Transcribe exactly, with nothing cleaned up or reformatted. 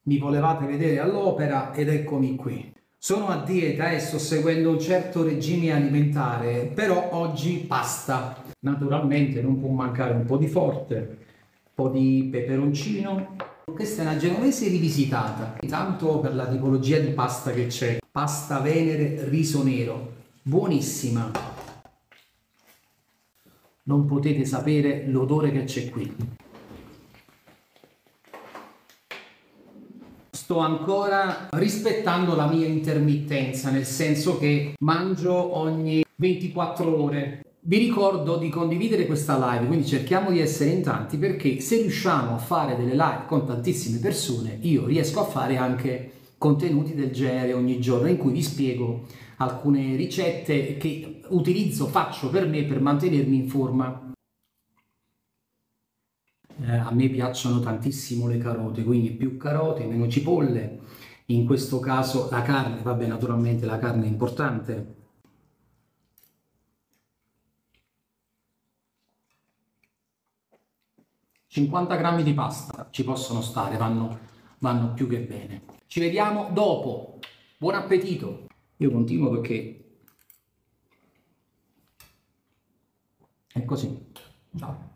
Mi volevate vedere all'opera ed eccomi qui. Sono a dieta e sto seguendo un certo regime alimentare, però oggi pasta. Naturalmente non può mancare un po' di forte, un po' di peperoncino. Questa è una genovese rivisitata, tanto per la tipologia di pasta che c'è. Pasta venere, riso nero, buonissima. Non potete sapere l'odore che c'è qui. Sto ancora rispettando la mia intermittenza, nel senso che mangio ogni ventiquattro ore. Vi ricordo di condividere questa live, quindi cerchiamo di essere in tanti, perché se riusciamo a fare delle live con tantissime persone, io riesco a fare anche contenuti del genere ogni giorno, in cui vi spiego alcune ricette che utilizzo, faccio per me per mantenermi in forma. Eh, a me piacciono tantissimo le carote, quindi più carote, meno cipolle. In questo caso la carne, vabbè, naturalmente la carne è importante. cinquanta grammi di pasta ci possono stare, vanno, vanno più che bene. Ci vediamo dopo. Buon appetito! Io continuo perché è così. Ciao.